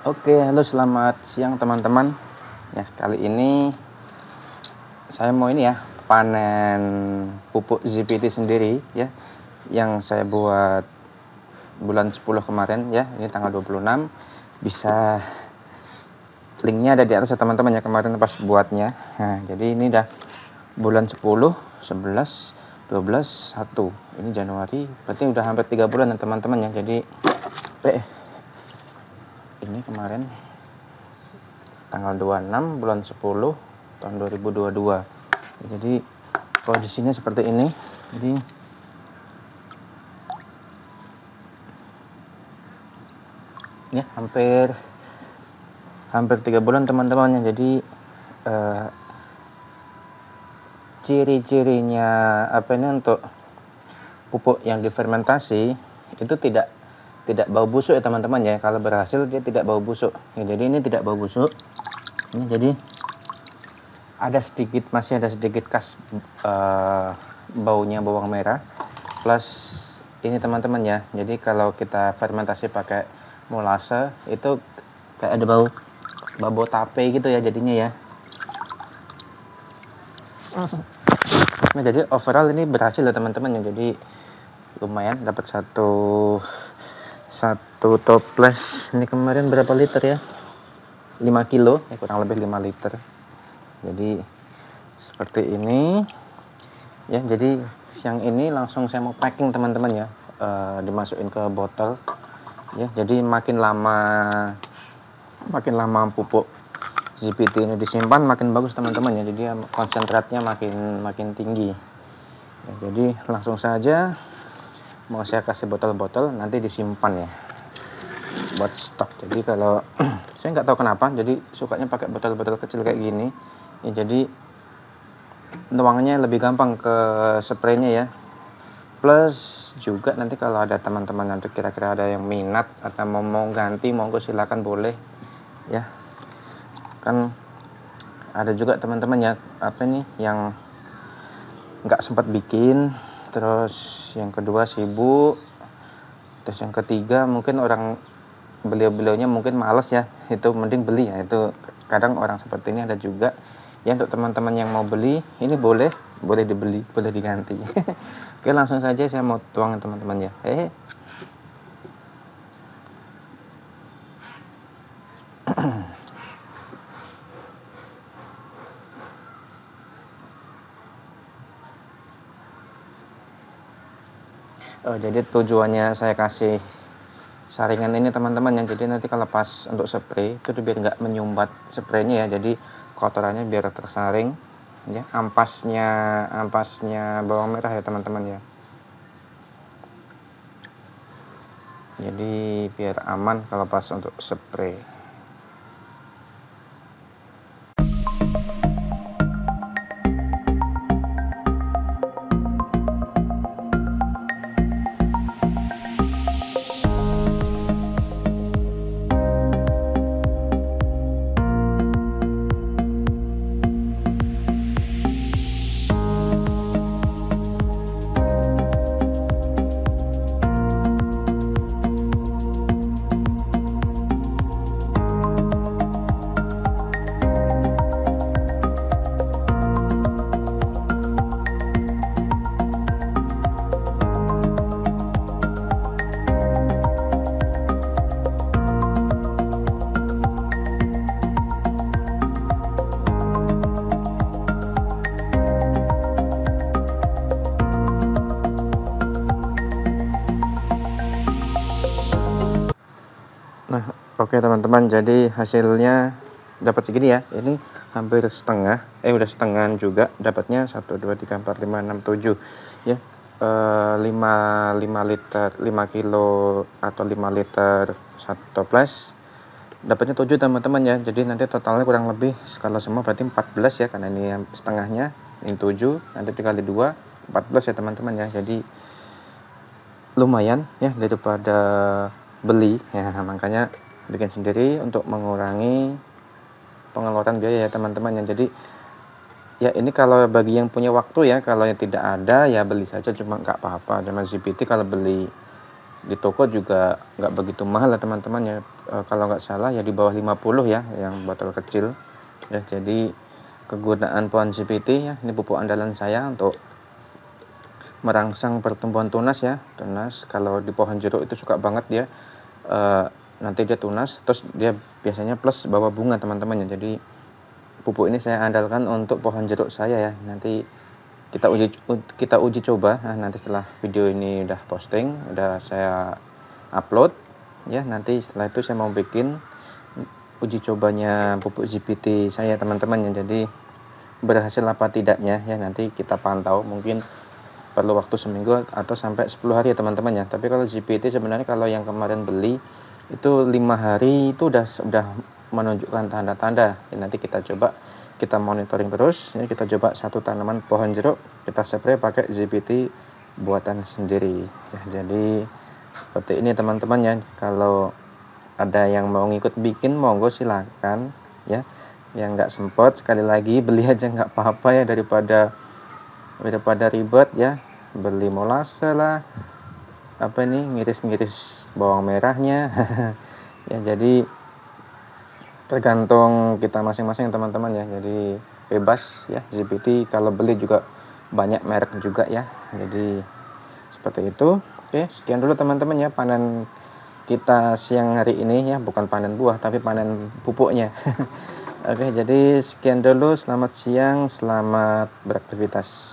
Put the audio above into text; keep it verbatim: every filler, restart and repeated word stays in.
Oke, halo selamat siang teman-teman. Ya, kali ini saya mau ini ya, panen pupuk Z P T sendiri ya, yang saya buat bulan sepuluh kemarin ya, ini tanggal dua puluh enam. Bisa linknya ada di atas ya teman-teman ya, kemarin pas buatnya. Nah, jadi ini udah bulan sepuluh, sebelas, dua belas, satu. Ini Januari, berarti udah hampir tiga bulan ya teman-teman ya. Jadi eh, ini kemarin tanggal dua puluh enam bulan sepuluh tahun dua ribu dua puluh dua. Jadi kondisinya seperti ini. Jadi ya hampir hampir tiga bulan teman-teman. Jadi eh, ciri-cirinya apa ini untuk pupuk yang difermentasi itu tidak tidak bau busuk ya teman-teman ya. Kalau berhasil dia tidak bau busuk ya. Jadi ini tidak bau busuk ini. Jadi ada sedikit, masih ada sedikit khas uh, baunya bawang merah plus ini teman-teman ya. Jadi kalau kita fermentasi pakai molase itu kayak ada bau bau tape gitu ya jadinya ya. Nah, jadi overall ini berhasil ya teman-teman ya. Jadi lumayan dapat satu satu toples. Ini kemarin berapa liter ya, lima kilo ya, kurang lebih lima liter. Jadi seperti ini ya. Jadi siang ini langsung saya mau packing teman-teman ya, e, dimasukin ke botol ya. Jadi makin lama makin lama pupuk Z P T ini disimpan makin bagus teman-teman ya. Jadi konsentratnya makin makin tinggi ya. Jadi langsung saja mau saya kasih botol-botol, nanti disimpan ya buat stok. Jadi kalau saya nggak tahu kenapa jadi sukanya pakai botol-botol kecil kayak gini ya. Jadi nuangnya lebih gampang ke spraynya ya. Plus juga nanti kalau ada teman-teman nanti kira-kira ada yang minat atau mau mau ganti, monggo silakan boleh ya. Kan ada juga teman-teman ya apa nih yang nggak sempat bikin, terus yang kedua sibuk, terus yang ketiga mungkin orang beliau-beliaunya mungkin males ya, itu mending beli ya. Itu kadang orang seperti ini ada juga ya. Untuk teman-teman yang mau beli ini boleh boleh dibeli, boleh diganti. Oke, langsung saja saya mau tuang teman-teman ya. Eh oh, jadi tujuannya saya kasih saringan ini teman-teman ya. Jadi nanti kalau pas untuk spray itu biar nggak menyumbat spraynya ya. Jadi kotorannya biar tersaring ya, ampasnya ampasnya bawang merah ya teman-teman ya. Jadi biar aman kalau pas untuk spray. Nah, oke teman-teman, jadi hasilnya dapat segini ya. Ini hampir setengah, eh udah setengah juga dapatnya. Satu, dua, tiga, empat, lima, enam, tujuh ya. E, lima, lima liter, lima kilo atau lima liter satu toples. Dapatnya tujuh teman-teman ya. Jadi nanti totalnya kurang lebih kalau semua berarti empat belas ya, karena ini yang setengahnya, ini tujuh, nanti dikali dua, empat belas ya teman-teman ya. Jadi lumayan ya daripada beli ya. Makanya bikin sendiri untuk mengurangi pengeluaran biaya ya teman-teman ya. Jadi ya ini kalau bagi yang punya waktu ya. Kalau yang tidak ada ya beli saja, cuma nggak apa-apa. Cuma Z P T kalau beli di toko juga nggak begitu mahal ya teman-teman ya, e, kalau nggak salah ya di bawah lima puluh ya yang botol kecil ya. Jadi kegunaan pohon G P T ya, ini pupuk andalan saya untuk merangsang pertumbuhan tunas ya. Tunas kalau di pohon jeruk itu suka banget dia, e, nanti dia tunas terus dia biasanya plus bawa bunga teman-teman ya. Jadi pupuk ini saya andalkan untuk pohon jeruk saya ya. Nanti kita uji kita uji coba, nah, nanti setelah video ini udah posting, udah saya upload ya, nanti setelah itu saya mau bikin uji cobanya pupuk G P T saya teman-teman ya. Jadi berhasil apa tidaknya ya, nanti kita pantau, mungkin perlu waktu seminggu atau sampai sepuluh hari ya teman-teman ya. Tapi kalau G P T sebenarnya kalau yang kemarin beli itu lima hari itu udah sudah menunjukkan tanda-tanda ya. Nanti kita coba, kita monitoring terus ya, kita coba satu tanaman pohon jeruk kita spray pakai G P T buatan sendiri ya. Jadi seperti ini teman-teman ya, kalau ada yang mau ngikut bikin monggo silakan ya. Yang nggak sempet sekali lagi beli aja nggak apa-apa ya, daripada daripada ribet ya, beli molase lah, apa ini, ngiris-ngiris bawang merahnya ya. Jadi tergantung kita masing-masing teman-teman ya, jadi bebas ya. G P T kalau beli juga banyak merek juga ya, jadi seperti itu. Oke, sekian dulu teman-teman ya panen kita siang hari ini ya, bukan panen buah tapi panen pupuknya Oke, jadi sekian dulu, selamat siang, selamat beraktivitas.